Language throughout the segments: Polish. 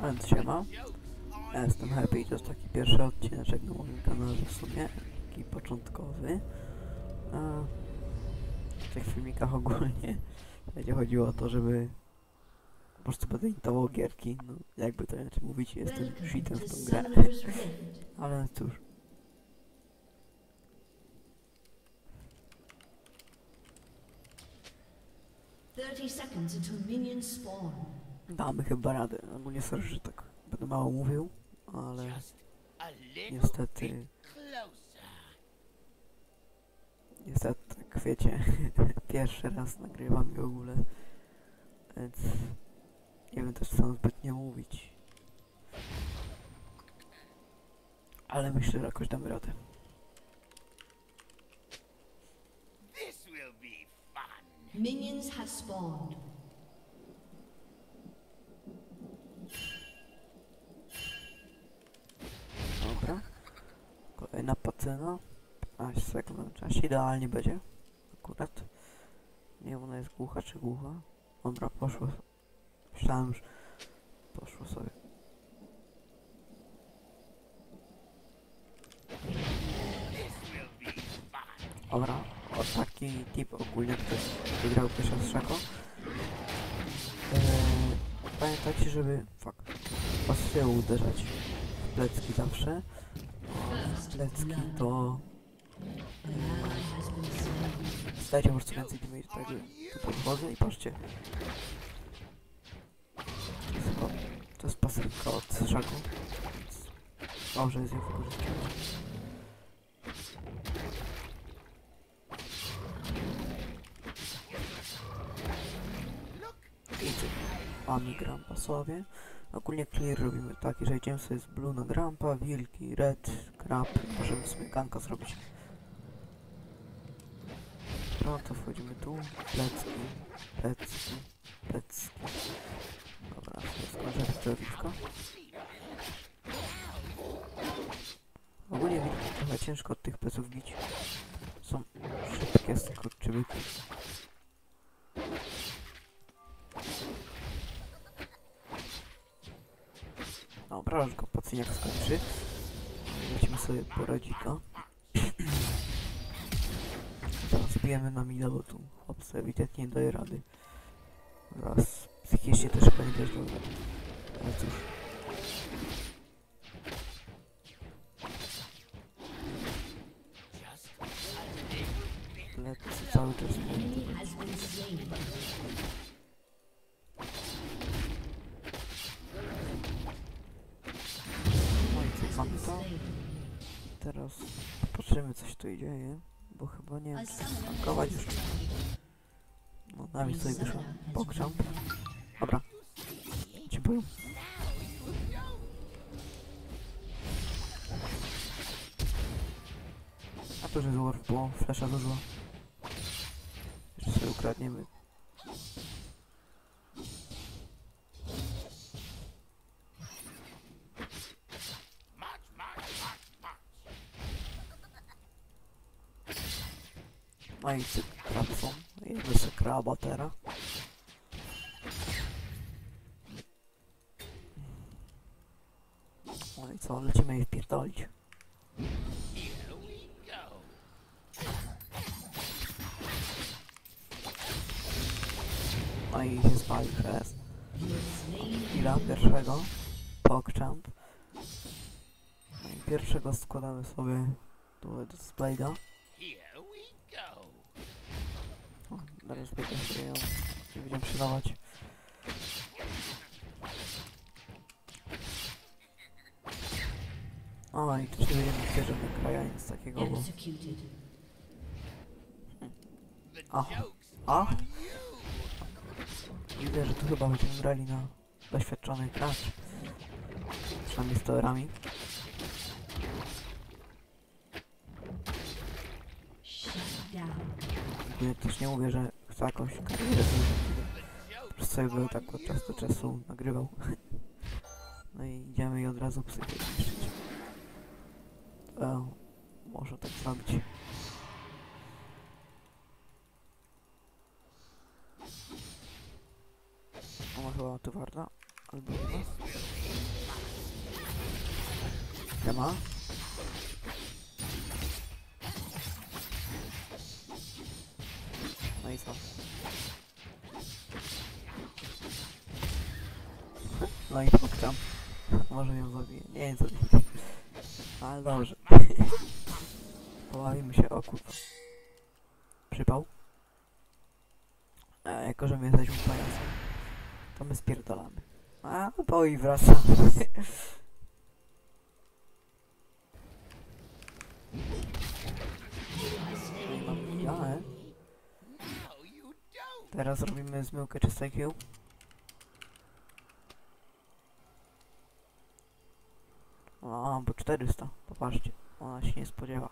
Więc siema, ja jestem Happy i to jest taki pierwszy odcinek na moim kanale w sumie, taki początkowy. W tych filmikach ogólnie będzie chodziło o to, żeby po prostu będę imitował gierki, no jakby to inaczej mówić, jestem shitem w tą grę, ale cóż. Damy chyba radę, ogólnie sorry, że tak będę mało mówił, ale niestety, jak wiecie, pierwszy raz nagrywam i w ogóle, więc nie wiem też co zbytnio mówić, ale myślę, że jakoś damy radę. Minions have spawned. Dobra, kolejna pacyna, 15 sekund, czas idealnie będzie, akurat. Nie wiem, ona jest głucha czy głucha. Dobra, poszło, myślałem, że poszło sobie. Dobra, taki tip ogólnie, ktoś wygrał pierwszy z Szako. Pamiętajcie, żeby z tyłu uderzać w plecki zawsze. Plecki to... Dajcie po prostu więcej damage, tak tu podchodzę i patrzcie. To jest pasywka od Szako. Dobrze jest ją wykorzystać. Mamy Grampa sobie. Ogólnie clear robimy taki, że idziemy sobie z blue na Grampa, wilki, red, crab, możemy sobie ganka zrobić. No to wchodzimy tu, plecki. Dobra, skończę to wilka. Ogólnie wilki trochę ciężko od tych pleców bić. Są szybkie skurczybyki. Dobra, już go pacyniak skończy. Lecimy sobie po radzika. Teraz bijemy na mida, bo tu chłopcy ewidentnie nie daje rady. Zaraz psychicznie też chyba nie daje rady. Ale cóż. Lecę cały czas. Mamy to. Teraz patrzymy, coś tu dzieje, bo chyba nie wiem, czy tankować już. No, na mnie sobie wyszło. Pokrzam. Dobra. Dziękuję. A to, że Dwarf, bo flesza zużyła. Jeszcze sobie ukradniemy. No i krabsą. Jemy sobie kraba teraz. No i co, lecimy jej wpierdolić. No i się spalił przez chwila pierwszego. Pogchamp. No i pierwszego składamy sobie do Blade'a. Zaraz będę się ją nie będziemy przydawać. O, i tu się będziemy bierzemy kraja, nic takiego, bo... A? Widzę, że tu chyba będziemy grali na doświadczonych gracz. Przynajmniej z towerami. Ja też nie mówię, że chcę jakąś karierę, po prostu sobie był tak od czasu do czasu nagrywał. No i idziemy i od razu psychię zniszczyć. Może tak zrobić. Ona chyba tu warta, albo nie. Siema. No i co? No i pokczam. Może ją zabiję. Nie wiem co nie. Ale dobrze. Pobawimy się, o kurwa. Przypał. A jako, że my jesteśmy pajacem, to my spierdolamy. A, bo i wraca. No i mam chwilę. Teraz robimy zmyłkę czystej kieł. O, bo 400. Popatrzcie. Ona się nie spodziewa.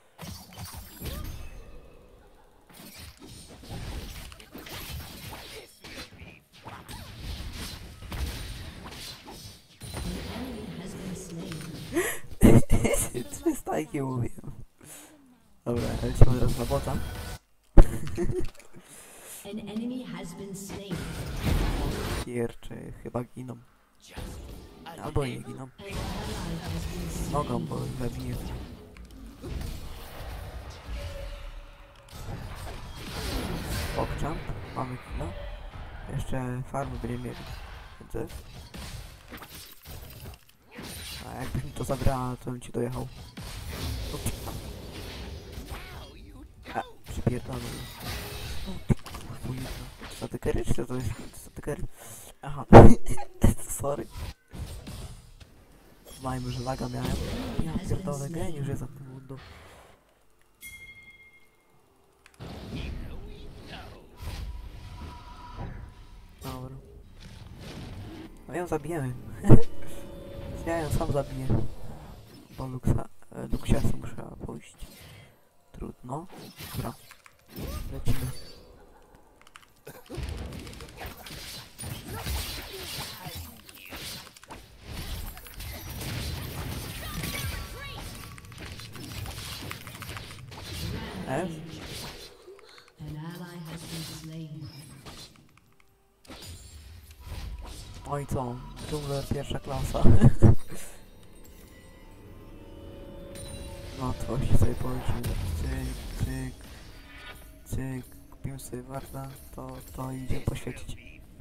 Stajki mówiłem. Dobra, lecimy teraz na bota. An enemy has been slain. Pierczy chyba giną. Albo nie giną. An ally has been slain. Mogą, bo zabiję. Pokczam. Mamy kilo. Jeszcze farmy będziemy mieli. Widzę. A jakbyś mi to zabrała, to bym ci dojechał. Ups. A, przypierdolę. Statykery czy to jest statykery? Aha. Sorry. Znajmy, że laga miałem. Ja pierdolę, geniusz jest za tym mundą. Dobra. No ją zabijemy. Ja ją sam zabiję. Bo Luxiasa muszę pójść. Trudno. Dobra. Lecimy. An ally has been slain. Oj co? Dżungler pierwsza klasa. No to się sobie polecimy. Cyk, cyk, cyk. Kupimy sobie warta, to idzie poświecić.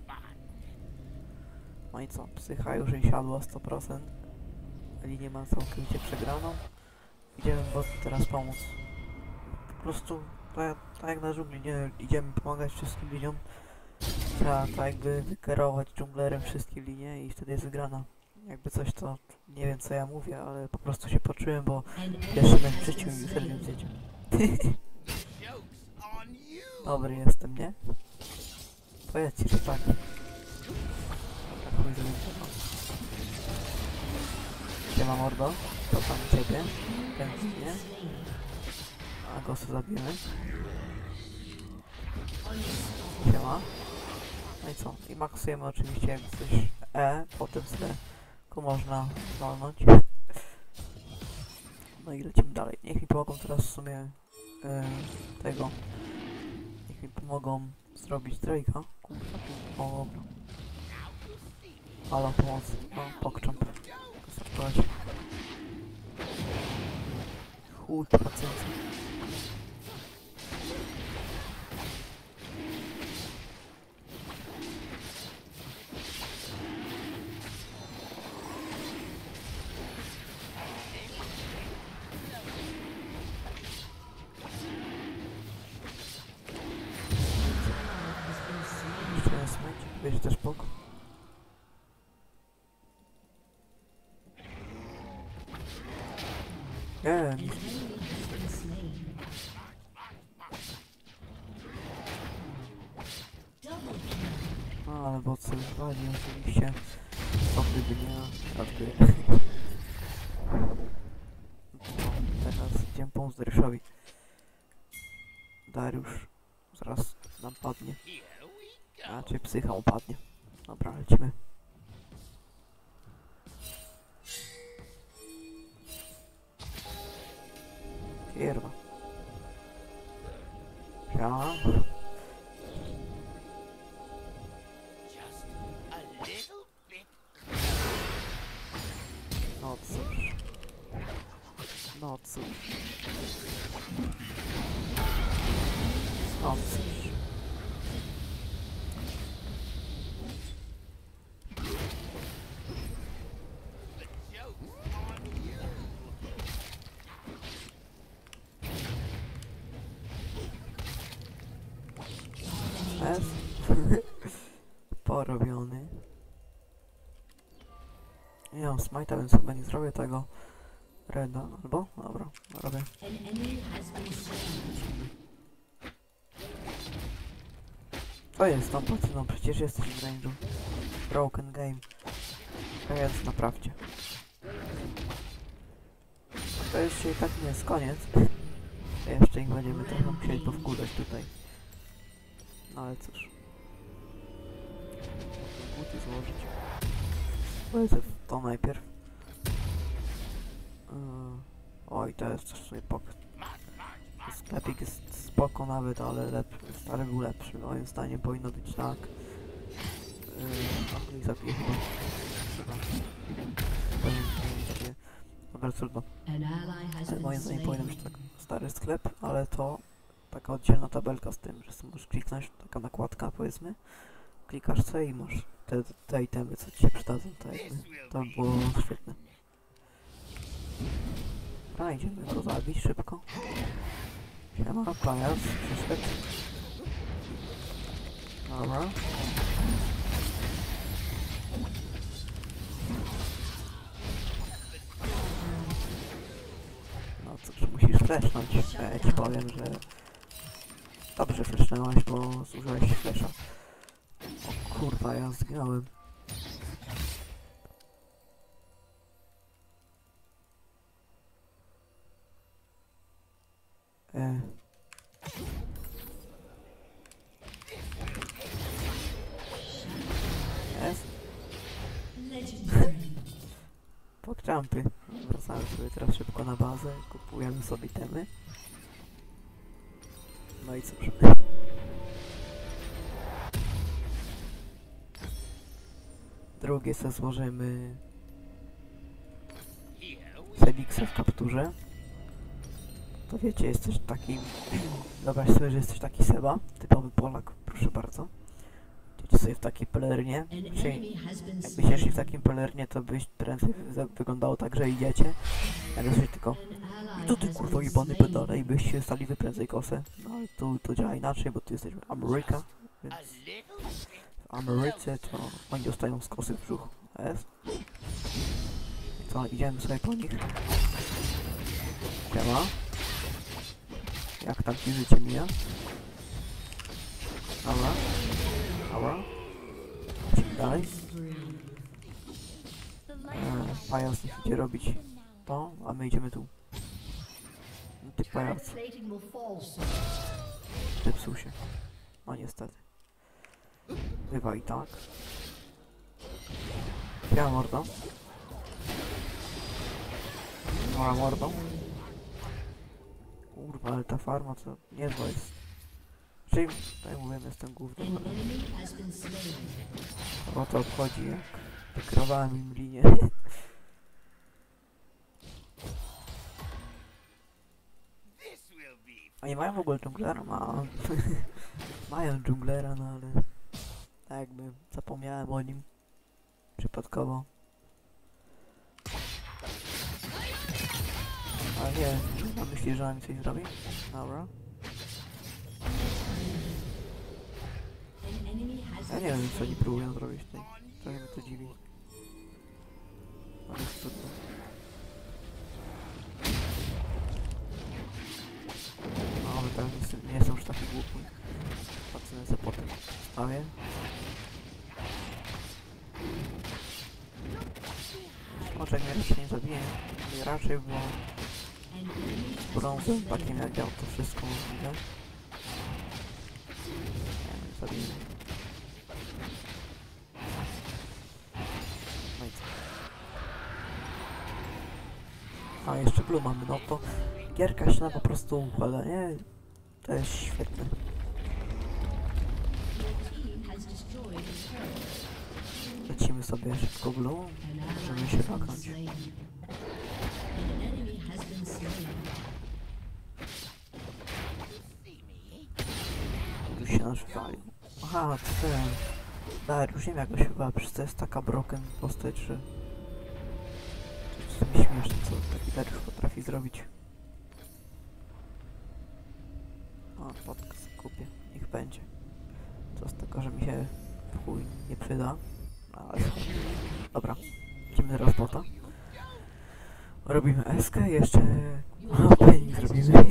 No i co? Psycha już jej siadła 100%. Linię ma całkowicie przegraną. Idziemy bot teraz pomóc. Po prostu tak jak na dżungli, nie idziemy pomagać wszystkim liniom. Trzeba tak jakby wykierować dżunglerem wszystkie linie i wtedy jest wygrana. Jakby coś to nie wiem co ja mówię, ale po prostu się poczułem, bo pierwszy mecz w życiu i serio zdjęcie. Dobry jestem, nie? Powiedzcie, że tak. Tak chuj zrobię. Siema mordo, to tam ciebie. Chętnie. A go sobie zabijemy. Siema. No i co? I maksujemy oczywiście jak coś E, potem sobie go można walnąć. No i lecimy dalej. Niech mi pomogą teraz w sumie tego. Niech mi pomogą zrobić Drake'a. Kurwa, o dobra. Halo, pomoc. No, pokczamp. Startować. Chuj, pacjenci. Jeszcze raz smęć, będzie też pok. Nie, An enemy has been slain. Double kill. no ale bo co wali oczywiście. Co gdyby nie, żartuję. Teraz idziemy pomóc Dariuszowi. Dariusz zaraz nam padnie. A czy psycha upadnie. Dobra, lecimy. Kierwa. Siema. No cóż. pancerz. Jest. Porobiony. Nie mam smite'a, więc chyba nie zrobię tego reda, albo? Dobra, robię. An enemy has been slain. To jest tam no przecież jesteś w range'u. Broken game. To jest, naprawcie. To jeszcze i tak nie jest koniec. Jeszcze ich będziemy trochę musieli powkurzać tutaj. No ale cóż. Buty złożyć. Powiedzę to najpierw. Oj, to jest coś sobie pok. Sklepik jest spoko nawet, ale stary był lepszy. Moim zdaniem powinno być tak. I zabiję chyba. Dobra, trudno. An ally has Ale been moim zdaniem powinien slain. być tak stary sklep, ale to taka oddzielna tabelka z tym, że sobie możesz kliknąć, taka nakładka powiedzmy. Klikasz sobie i masz te itemy, co ci się przydadzą. To by było świetne. Dobra, idziemy go zabić szybko. Siema, pajac, przyszedł. Dobra. No cóż, musisz flashnąć. Ja ci powiem, że dobrze flashnęłaś, bo zużyłeś flasha. O kurwa, ja zginąłem. Jest. Legendary. Podjumpy. Wracamy sobie teraz szybko na bazę, kupujemy sobie temy. No i cóż. Drugie se złożymy Felixa w kapturze. To wiecie, jesteś taki... Wyobraź sobie, że jesteś taki Seba, typowy Polak, proszę bardzo. Idziecie sobie w takiej pelernie, An czyli enemy has been jakbyście szli slain. w takim pelernie, to byś prędzej wyglądało tak, że idziecie. Jak jesteś tylko... An I ally tu ty has kurwa been jebany slain. pedale i byście stali wyprędzej kosę. No ale tu działa inaczej, bo tu jesteś w Ameryka, więc w Ameryce to oni dostają z kosy w brzuch. Jest. I co, idziemy sobie po nich. Siema. Jak tam ci życie mija? Dobra. Dobra. Idźmy dalej. Pajac niech idzie robić to, a my idziemy tu. No ty pajac. Plating will fall soon. Zepsuł się. No niestety. Bywa i tak. Ja mordo. Mora mordą. Kurwa, ale ta farma to niezła jest. Czyli, tak jak mówiłem, jestem głównym. An enemy has been slain. O to obchodzi, jak wykrowałem im linię. A nie mają w ogóle dżunglera? Mają dżunglera, no ale... Tak jakby zapomniałem o nim. Przypadkowo. Ale nie, a myślisz, że oni coś zrobi? Dobra. An enemy has Ja nie wiem, co oni próbują zrobić tutaj. Trochę mnie to dziwi. Ale jest trudno. No, ale teraz nie jestem już taki głupi. Patrzę sobie potem stawię. Może mnie raczej nie zabije. Nie raczej, bo an enemy has been brązem slain. takim jak ja to wszystko możliwe. Nie wiem, zabiję. No i co? A jeszcze blue mamy, no to gierka się na po prostu układa, nie? To jest świetne. Team has destroyed a turret. Lecimy sobie szybko blue. An ally Możemy has się been waknąć. slain. An enemy has been slain. się nasz wywalił. Aha, to ten... Dariusz, nie wiem jak go się chyba, przecież to jest taka broken postać, że... To jest śmieszne, co taki Dariusz potrafi zrobić. O, podkę kupię, niech będzie. Co z tego, że mi się w chuj nie przyda, ale... Dobra, idziemy teraz bota. Robimy eskę, jeszcze... Opening zrobimy.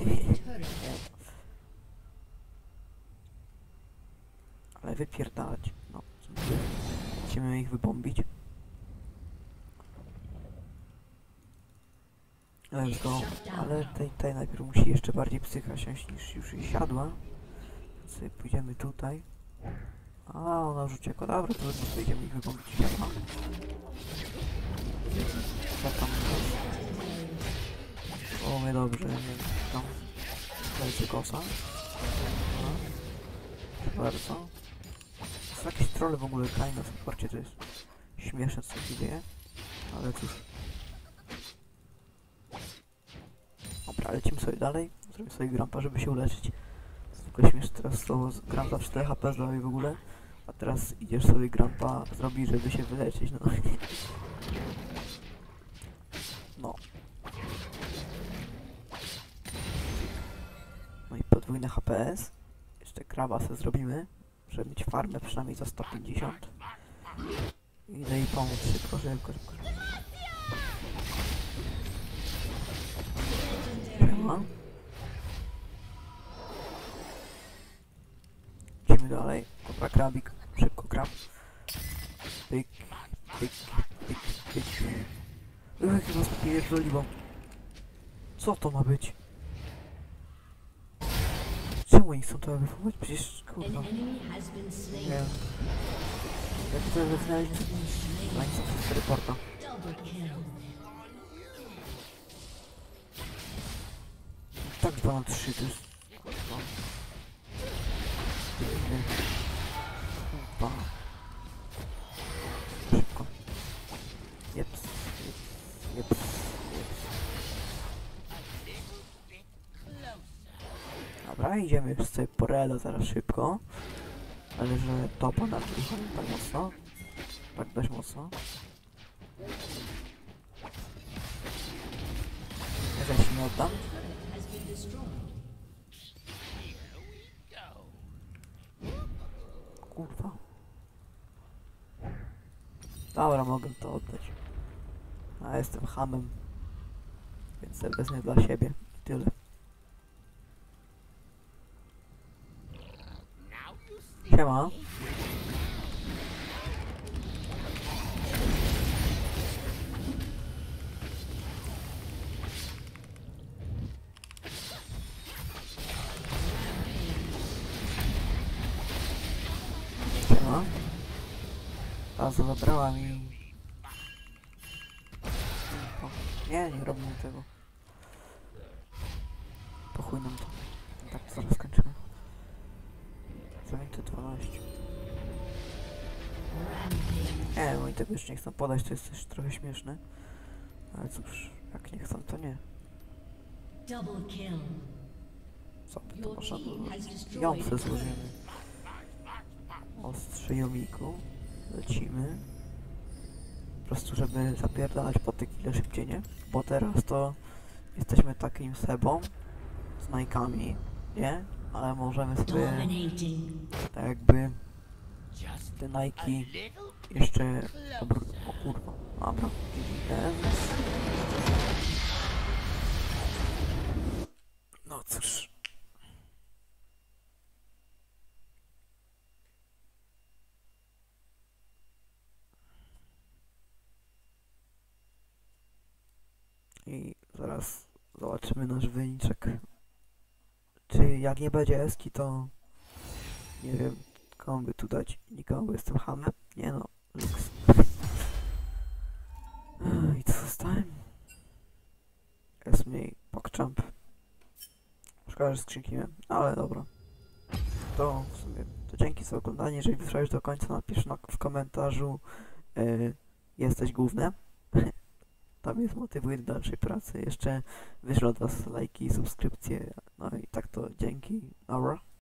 Ale wypierdalać, no. Chcemy ich wybombić. Let's go. Ale tej najpierw musi jeszcze bardziej psycha siąść niż już jej siadła. Więc sobie pójdziemy tutaj. A ona rzuci jako dobra, to idziemy ich wybombić. Siadła. Co tam jest? O, my dobrze, nie wiem, tam. Dajcie kosa. Bardzo. To są jakieś trolle w ogóle, Kaina, zobaczcie, to jest śmieszne, co się dzieje. Ale cóż. Dobra, lecimy sobie dalej. Zrobię sobie grampa, żeby się uleczyć. To jest tylko śmieszne, teraz to gram za 4 HP zdrowie w ogóle. A teraz idziesz sobie grampa zrobić, żeby się wyleczyć, no. No. No i podwójne HPS. Jeszcze kraba sobie zrobimy, żeby mieć farmę przynajmniej za 150. I idę jej pomóc szybko. Siema. Idziemy dalej. Dobra, krabik. Szybko krab. Pyk, pyk, pyk, pyk. Chyba spierdoliło. Co to ma być? Czemu oni chcą to wywołać? Przecież kurwa. Nie wiem. Jak to wyznaleźć? No i co to reporta. Tak 2 na 3 to jest... Kurwa. Kurwa. Szybko. Jeps. Jeps. Dobra, idziemy już sobie po relo zaraz szybko. Ale że topa na tak mocno. Tak dość mocno. Ja się nie oddam. Kurwa. Dobra, mogę to oddać. A jestem hamem. Więc sobie wezmę dla siebie. I tyle. Siema. Siema. A zabrała mi... O, nie robię tego. Po chuj nam to. Tak, zaraz skończymy. Zamień to 12. Nie, oni tego już nie chcą podać, to jest też trochę śmieszne. Ale cóż, jak nie chcą, to nie. Co by to można było? Jące złożymy. Ostrze jomiku. Lecimy. Po prostu, żeby zapierdalać po te kile szybciej, nie? Bo teraz to jesteśmy takim sebą z Nike'ami, nie? Ale możemy sobie tak jakby te Nike jeszcze o kurwa, dobra. No cóż. I zaraz zobaczymy nasz wyniczek. Czy jak nie będzie eski, to nie wiem, komu by tu dać. Nikomu, bo jestem hamem. Nie no, luks. I co zostałem? Jest mniej PogChamp. Szkoda, że skrzynki miałem, ale dobra. To w sumie, to dzięki za oglądanie. Jeżeli wytrwałeś do końca, napisz w komentarzu jesteś główny. To mnie zmotywuje do dalszej pracy. Jeszcze wyślę od was lajki, subskrypcje. No i tak to dzięki. Dobra.